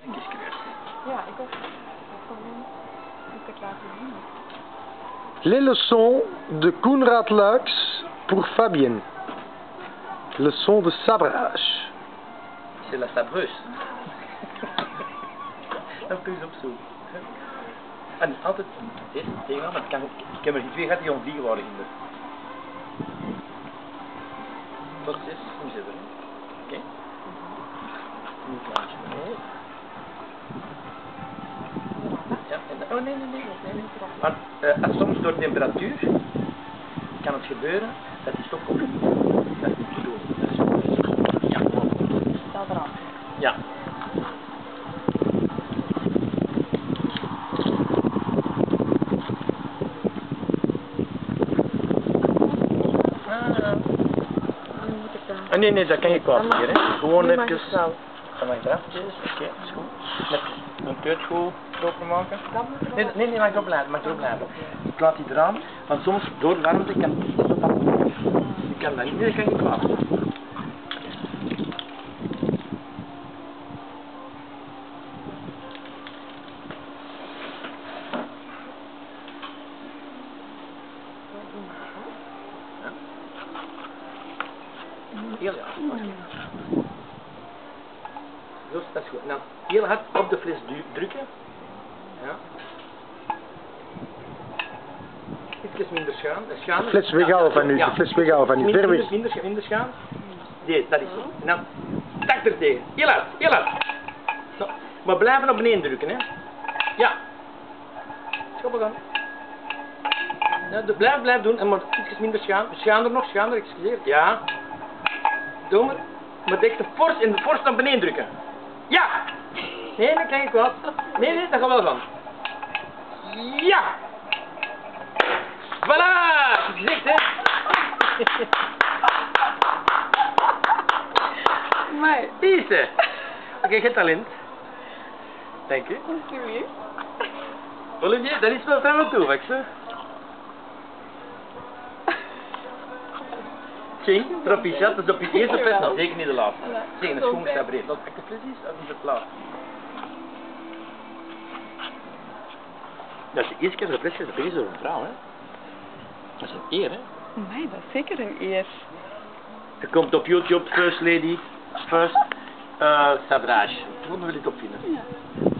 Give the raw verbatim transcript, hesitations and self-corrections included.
Een kieskruis. Ja, ik ook. Ik heb het laten zien. Les leçons de Koenraad Lux pour Fabienne. Leçon de sabrage. C'est la sabreuse. Dan kun je ze opzoeken. En altijd deze tegenaan, maar het kan, ik heb er twee gehad die ontvliegen waren in de. Tot zes, nu zitten we. Oké. Nu klaar. Ja, en, oh nee, nee, nee, nee, nee. Maar uh, soms door temperatuur kan het gebeuren dat die stof komt. Dat is niet te doen. Dat is, ja. Staat eraf. Ja. Ah, nee, nee, dat kan je kwaad hier, hè. Gewoon even. Dan mag je eraf. Oké, is goed. Net een teut goed proper maken. Nee, nee, nee, mag erop blijven, mag erop blijven. Ik laat die eraan, want soms door warmte kan het. Je kan dat niet, nee, dat kan je kwaad. Heel hard. Zo, dat is goed. Nou, heel hard op de fles drukken. Ja. Iets minder schuin. schuin. De fles weghalen van u, ja. de fles weghalen van u, ver weg. Minder, minder schuin. Deze, dat is zo. En dan tak er tegen. Heel hard, heel hard. Zo. Maar blijven op beneden drukken, hè. Ja. Schoppen gaan. Ja, blijf, blijf doen, en maar iets minder schuin. Schuinder nog, schuinder, excuseer. Ja. Doe maar. Maar denk de fors en de fors naar beneden drukken. Ja! Nee, dat kan ik wel. Nee, nee, dat gaat wel van. Ja! Voilà! Gezegd, hè? Maar. Deze. Oké, okay, geen talent. Dank je. Alsjeblieft. Olivier, dat is wel van me toe, hè? Geen, proficiat, dat is op je eerste fles, nou, zeker niet de laatste. Zeg, een schoen staat breed. Dat ik de fles is, dat is het laatste. Dat is de eerste keer dat de fles is, dat is door een vrouw, hè. Dat is een eer, hè. Nee, dat is zeker een eer. Er komt op YouTube First Lady, First uh, Sabrage. Hoe wil je het opvinden? Ja.